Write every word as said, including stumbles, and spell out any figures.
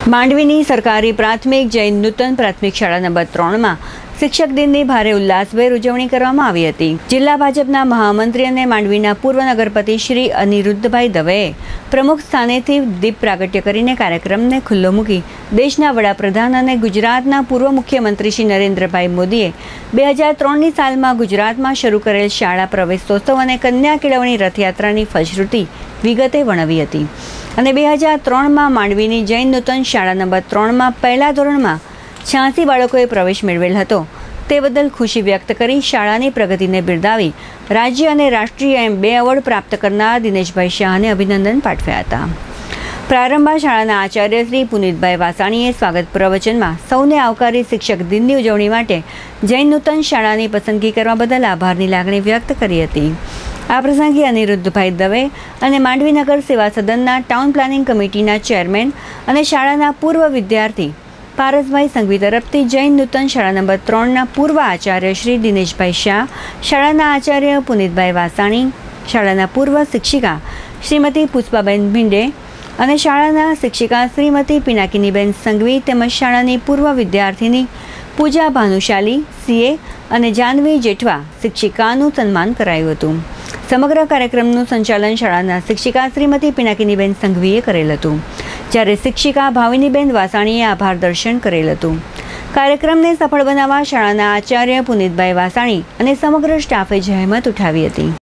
માંડવીની સરકારી પ્રાથમિક જૈન નૂતન પ્રાથમિક શાળા નંબર ત્રણમાં શિક્ષક દિનની ભારે ઉલ્લાસભેર ઉજવણી કરવામાં આવી હતી। જિલ્લા ભાજપના મહામંત્રી અને માંડવીના પૂર્વ નગરપતિ શ્રી અનિરુદ્ધભાઈ દવેએ પ્રમુખ સ્થાનેથી દીપ પ્રાગટ્ય કરીને કાર્યક્રમને ખુલ્લો મૂકી દેશના વડાપ્રધાન અને ગુજરાતના પૂર્વ મુખ્યમંત્રી શ્રી નરેન્દ્રભાઈ મોદીએ બે હજાર ત્રણની સાલમાં ગુજરાતમાં શરૂ કરેલ શાળા પ્રવેશોત્સવ અને કન્યા કેળવણી રથયાત્રાની ફલશ્રુતિ વિગતે વર્ણવી હતી અને બે હજાર ત્રણમાં માંડવીની જૈન નૂતન શાળા નંબર ત્રણમાં પહેલા ધોરણમાં છ્યાસી બાળકોએ પ્રવેશ મેળવેલ હતો તે બદલ ખુશી વ્યક્ત કરી શાળાની પ્રગતિને બિરદાવી રાજ્ય અને રાષ્ટ્રીય એમ બે એવોર્ડ પ્રાપ્ત કરનાર દિનેશભાઈ શાહને અભિનંદન પાઠવ્યા હતા। પ્રારંભ શાળાના આચાર્ય શ્રી પુનિતભાઈ વાસાણીએ સ્વાગત પ્રવચનમાં સૌને આવકારી શિક્ષક દિનની ઉજવણી માટે જૈન નૂતન શાળાની પસંદગી કરવા બદલ આભારની લાગણી વ્યક્ત કરી હતી। આ પ્રસંગે અનિરુદ્ધભાઈ દવે અને માંડવી નગર સેવા સદનના ટાઉન પ્લાનિંગ કમિટીના ચેરમેન અને શાળાના પૂર્વ વિદ્યાર્થી પારસભાઈ સંઘવી તરફથી જૈન નૂતન શાળા નંબર ત્રણના પૂર્વ આચાર્ય શ્રી દિનેશભાઈ શાહ, શાળાના આચાર્ય પુનિતભાઈ વાસાણી, શાળાના પૂર્વ શિક્ષિકા શ્રીમતી પુષ્પાબેન ભીંડે અને શાળાના શિક્ષિકા શ્રીમતી પિનાકીનીબેન સંઘવી તેમજ શાળાની પૂર્વ વિદ્યાર્થીની પૂજા ભાનુશાલી સીએ અને જાનવી જેઠવા શિક્ષિકાનું સન્માન કરાયું હતું। સમગ્ર કાર્યક્રમનું સંચાલન શાળાના શિક્ષિકા શ્રીમતી પિનાકીનીબેન સંઘવીએ કરેલ હતું, જ્યારે શિક્ષિકા ભાવિનીબેન વાસાણીએ આભાર દર્શન કરેલ હતું। કાર્યક્રમને સફળ બનાવવા શાળાના આચાર્ય પુનિતભાઈ વાસાણી અને સમગ્ર સ્ટાફે જહેમત ઉઠાવી હતી।